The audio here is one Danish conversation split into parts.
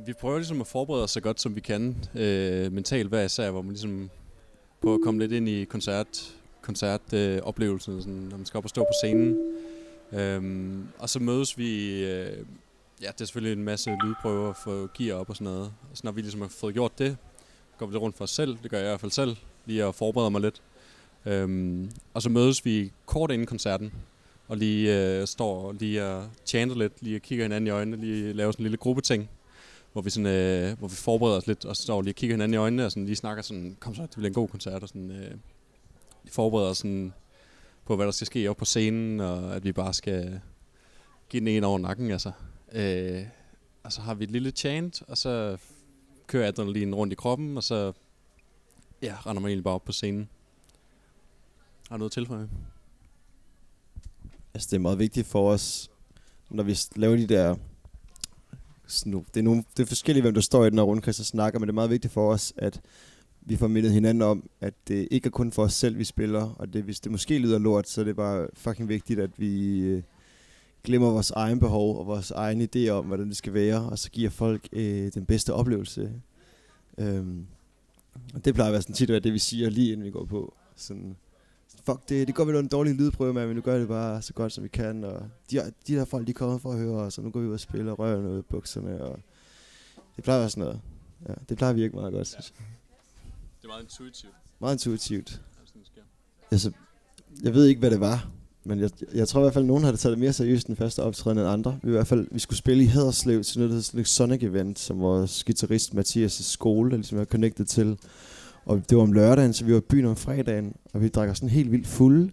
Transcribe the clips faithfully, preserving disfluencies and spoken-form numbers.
vi prøver ligesom at forberede os så godt som vi kan øh, mentalt hver især, hvor man ligesom prøver at komme lidt ind i koncert, koncertoplevelsen, øh, når man skal op og stå på scenen. Øhm, og så mødes vi, øh, ja, det er selvfølgelig en masse lydprøver for gear op og sådan noget. Og så når vi ligesom har fået gjort det, går vi lidt rundt for os selv, det gør jeg i hvert fald selv, lige at forberede mig lidt. Øhm, og så mødes vi kort inden koncerten, og lige øh, står lige og chanter lidt, lige og kigger hinanden i øjnene, lige laver sådan en lille gruppeting, hvor vi, sådan, øh, hvor vi forbereder os lidt, og så står lige og kigger hinanden i øjnene, og sådan lige snakker sådan, kom så, det bliver en god koncert, og sådan, øh, forbereder os sådan på, hvad der skal ske op på scenen, og at vi bare skal give den en over nakken, altså. Øh, og så har vi et lille chant, og så kører adrenalin rundt i kroppen, og så ja, render man egentlig bare op på scenen. Har du noget til for mig? Altså det er meget vigtigt for os, når vi laver de der... Sådan, det, er nogle, det er forskelligt, hvem der står i den her rundkreds og snakker, men det er meget vigtigt for os, at vi får mindet hinanden om, at det ikke er kun for os selv, vi spiller, og det, hvis det måske lyder lort, så er det bare fucking vigtigt, at vi øh, glemmer vores egen behov og vores egen idé om, hvordan det skal være, og så giver folk øh, den bedste oplevelse. Øhm, og det plejer at være sådan tit, at det vi siger lige inden vi går på. Sådan, fuck det, det går vel en dårlig lydprøve med, men nu gør det bare så godt som vi kan, og de, de der folk, de kommer for at høre os, og nu går vi ud og spiller og rører noget i bukserne, og det plejer at være sådan noget. Ja, det plejer vi ikke meget godt, synes jeg. Det er meget intuitivt. Meget intuitivt. Altså, jeg ved ikke, hvad det var, men jeg, jeg tror i hvert fald, at nogen havde taget det mere seriøst den første optræden end andre. Vi i hvert fald, vi skulle spille i Haderslev til noget, der hedder Sonic Event, som vores guitarist Mathias' skole, der ligesom er connected til. Og det var om lørdagen, så vi var i byen om fredagen, og vi drak sådan helt vildt fulde.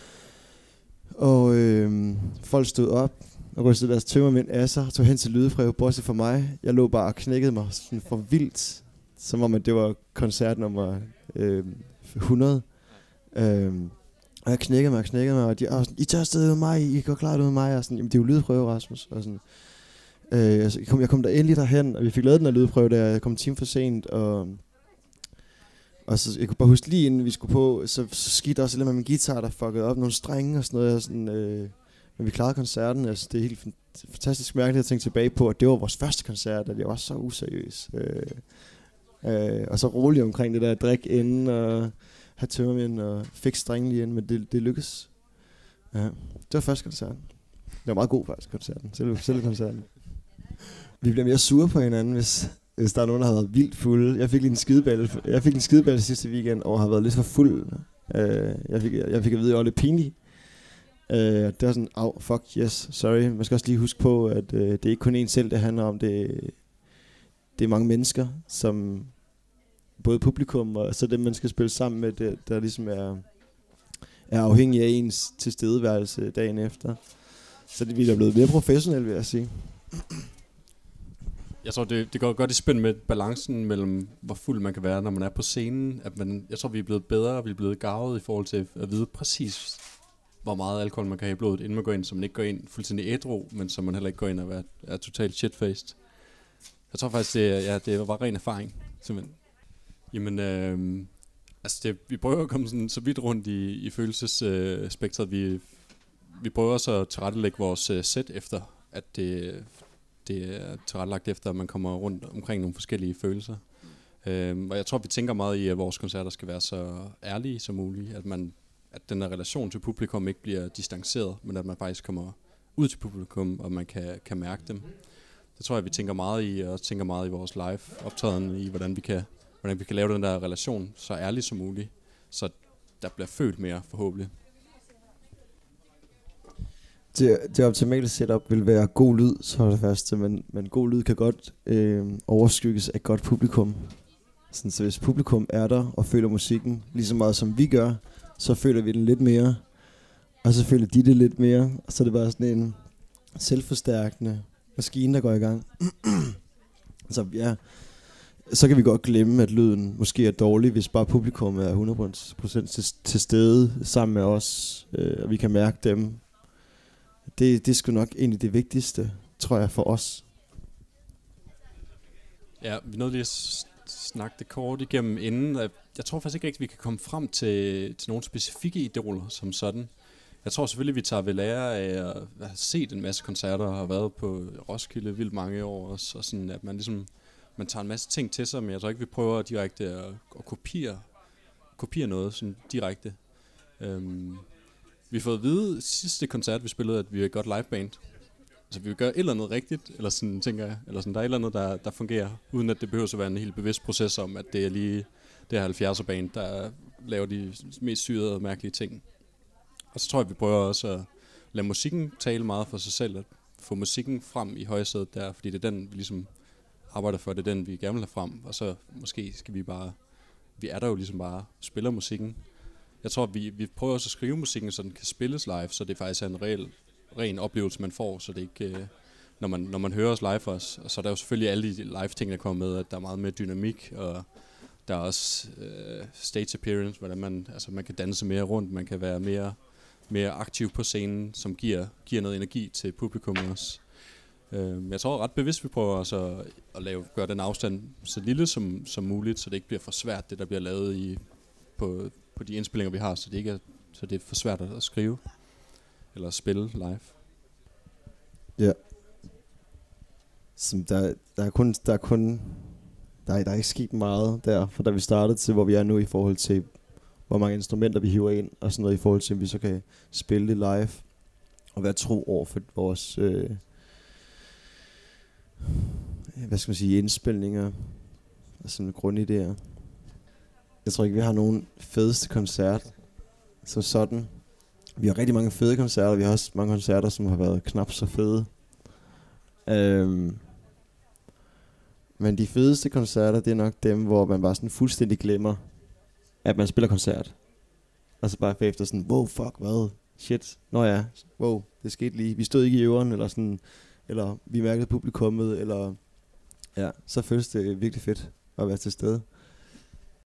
Og øh, folk stod op og rystede deres tømmermænd af sig, tog hen til lydprøve, bortset for mig. Jeg lå bare og knækkede mig sådan for vildt, som om at det var koncert nummer øh, hundrede. Øh, og jeg knækkede mig og knækkede mig, og de var sådan, I tager afsted med mig, I går klart ud med mig, og sådan, jamen det er jo lydprøve, Rasmus. Og sådan, øh, altså, jeg, kom, jeg kom der endelig derhen, og vi fik lavet den her lydprøve der, jeg kom en time for sent, og... Og så, jeg kunne bare huske lige inden vi skulle på, så, så skete der også lidt med min guitar, der fuckede op nogle strenge og sådan noget. Og sådan, øh, men vi klarede koncerten, altså det er helt fantastisk mærkeligt at tænke tilbage på, at det var vores første koncert, og det var så useriøs. Øh, øh, og så rolig omkring det der drik inden, og have tømmermænd, og fik strenge lige inden, men det, det lykkedes. Ja, det var første koncerten. Det var meget god faktisk, koncerten, selve, selve koncerten. Vi bliver mere sure på hinanden, hvis... Hvis der er nogen, der har været vildt fulde. Jeg fik lige en skideballe. Jeg fik en skideballe sidste weekend, og har været lidt for fuld. Uh, jeg, fik, jeg fik at vide, at jeg var lidt pinlig. Uh, det var sådan, au, oh, fuck, yes, sorry. Man skal også lige huske på, at uh, det er ikke kun en selv, det handler om. Det, det er mange mennesker, som både publikum og så dem, man skal spille sammen med, det, der ligesom er, er afhængig af ens tilstedeværelse dagen efter. Så det er blevet mere professionelt, vil jeg sige. Jeg tror, det, det går godt i spænd med balancen mellem, hvor fuld man kan være, når man er på scenen. At man, jeg tror, vi er blevet bedre, vi er blevet garvet i forhold til at vide præcis, hvor meget alkohol man kan have i blodet, inden man går ind, så man ikke går ind fuldstændig ædru, men så man heller ikke går ind og er, er totalt shitfaced. Jeg tror faktisk, det, ja, det var ren erfaring, simpelthen. Jamen, øh, altså det, vi prøver at komme sådan, så vidt rundt i, i følelsesspektret. Øh, vi, vi prøver så at tilrettelægge vores uh, set efter, at det... Det er tilrettelagt efter, at man kommer rundt omkring nogle forskellige følelser. Mm. Øhm, og jeg tror, vi tænker meget i, at vores koncerter skal være så ærlige som muligt. At, man, at den her relation til publikum ikke bliver distanceret, men at man faktisk kommer ud til publikum, og man kan, kan mærke dem. Det tror jeg, vi tænker meget i, og tænker meget i vores live-optræden, i hvordan vi, kan, hvordan vi kan lave den der relation så ærlig som muligt, så der bliver følt mere forhåbentlig. Det, det optimale setup vil være god lyd, så er det første, men, men god lyd kan godt øh, overskygges af godt publikum. Sådan, så hvis publikum er der og føler musikken lige så meget som vi gør, så føler vi den lidt mere, og så føler de det lidt mere, og så er det bare sådan en selvforstærkende maskine, der går i gang. Så ja, så kan vi godt glemme, at lyden måske er dårlig, hvis bare publikum er hundrede procent til, til stede sammen med os, øh, og vi kan mærke dem. Det, det er sgu nok egentlig det vigtigste, tror jeg, for os. Ja, vi nåede lige at snakke det kort igennem inden. Jeg tror faktisk ikke rigtigt, vi kan komme frem til, til nogle specifikke idoler som sådan. Jeg tror selvfølgelig, vi tager ved lære af at have set en masse koncerter og har været på Roskilde vildt mange år også, og sådan at man ligesom man tager en masse ting til sig, men jeg tror ikke, vi prøver direkte at, at kopiere, kopiere noget sådan direkte. Um, vi har fået at vide sidste koncert, vi spillede, at vi er et godt liveband. Altså vi vil gøre et eller andet rigtigt, eller sådan tænker jeg, eller sådan der er et eller andet, der, der fungerer, uden at det behøver at være en helt bevidst proces om, at det er lige det her halvfjerdser band, der laver de mest syrede og mærkelige ting. Og så tror jeg, vi prøver også at lade musikken tale meget for sig selv, at få musikken frem i højsædet der, fordi det er den, vi ligesom arbejder for, det er den, vi gerne vil have frem, og så måske skal vi bare, vi er der jo ligesom bare, spiller musikken. Jeg tror, vi, vi prøver også at skrive musikken, så den kan spilles live, så det faktisk er en reel, ren oplevelse, man får, så det ikke, øh, når, man, når man hører os live også, og så er der jo selvfølgelig alle de live ting, der kommer med, at der er meget mere dynamik, og der er også øh, stage appearance, hvordan man, altså man kan danse mere rundt, man kan være mere, mere aktiv på scenen, som giver, giver noget energi til publikum også. Øh, jeg tror ret bevidst, vi prøver også at, at lave, gøre den afstand så lille som, som muligt, så det ikke bliver for svært, det der bliver lavet i, på, på de indspillinger, vi har, så det ikke er, så det er for svært at skrive eller spille live. Ja. Som der, der er kun, der er kun, der er, der er ikke sket meget der, for da vi startede til, hvor vi er nu i forhold til, hvor mange instrumenter vi hiver ind, og sådan noget i forhold til, at vi så kan spille det live, og være tro over for vores, øh, hvad skal man sige, indspilninger, og sådan grundidéer. Jeg tror ikke, vi har nogen fedeste koncert, som sådan. Vi har rigtig mange fede koncerter, vi har også mange koncerter, som har været knap så fede. Øhm, men de fedeste koncerter, det er nok dem, hvor man bare sådan fuldstændig glemmer, at man spiller koncert. Og så bare efter sådan, wow, fuck, hvad? Shit, nå ja, wow, det skete lige. Vi stod ikke i øveren, eller sådan, eller vi mærkede publikummet, eller ja, så føles det virkelig fedt at være til stede.